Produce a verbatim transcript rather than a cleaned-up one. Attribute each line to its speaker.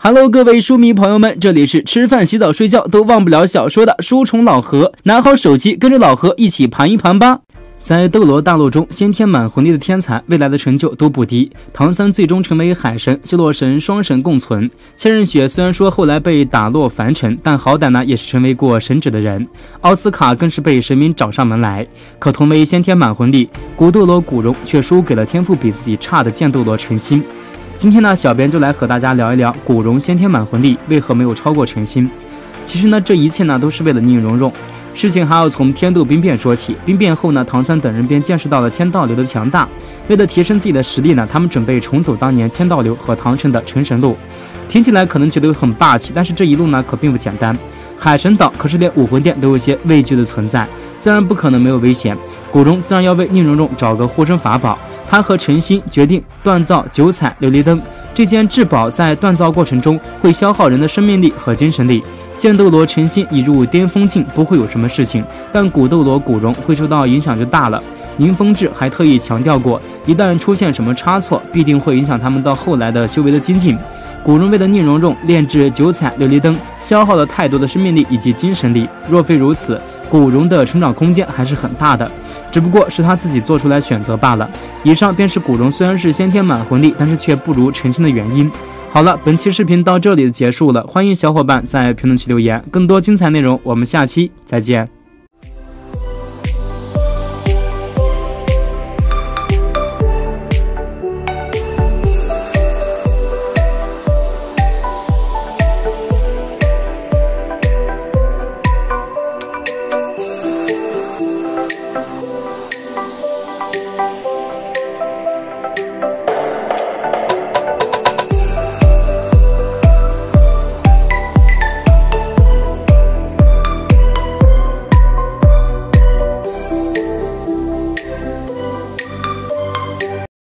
Speaker 1: Hello， 各位书迷朋友们，这里是吃饭、洗澡、睡觉都忘不了小说的书虫老何，拿好手机，跟着老何一起盘一盘吧。在斗罗大陆中，先天满魂力的天才，未来的成就都不低。唐三最终成为海神，修罗神双神共存。千仞雪虽然说后来被打落凡尘，但好歹呢也是成为过神旨的人。奥斯卡更是被神明找上门来。可同为先天满魂力，古斗罗古荣却输给了天赋比自己差的剑斗罗陈心。今天呢，小编就来和大家聊一聊古荣先天满魂力为何没有超过陈心。其实呢，这一切呢都是为了宁荣荣。事情还要从天斗兵变说起。兵变后呢，唐三等人便见识到了千道流的强大。为了提升自己的实力呢，他们准备重走当年千道流和唐晨的成神路。听起来可能觉得很霸气，但是这一路呢可并不简单。海神岛可是连武魂殿都有些畏惧的存在，自然不可能没有危险。古荣自然要为宁荣荣找个护身法宝。他和陈心决定锻造九彩琉璃灯，这件至宝在锻造过程中会消耗人的生命力和精神力。剑斗罗陈心已入巅峰境，不会有什么事情，但古斗罗古荣会受到影响就大了。宁风致还特意强调过，一旦出现什么差错，必定会影响他们到后来的修为的精进。古荣为了宁荣荣炼制九彩琉璃灯，消耗了太多的生命力以及精神力，若非如此，古荣的成长空间还是很大的，只不过是他自己做出来选择罢了。以上便是古荣虽然是先天满魂力，但是却不如陈心的原因。好了，本期视频到这里就结束了，欢迎小伙伴在评论区留言，更多精彩内容我们下期再见。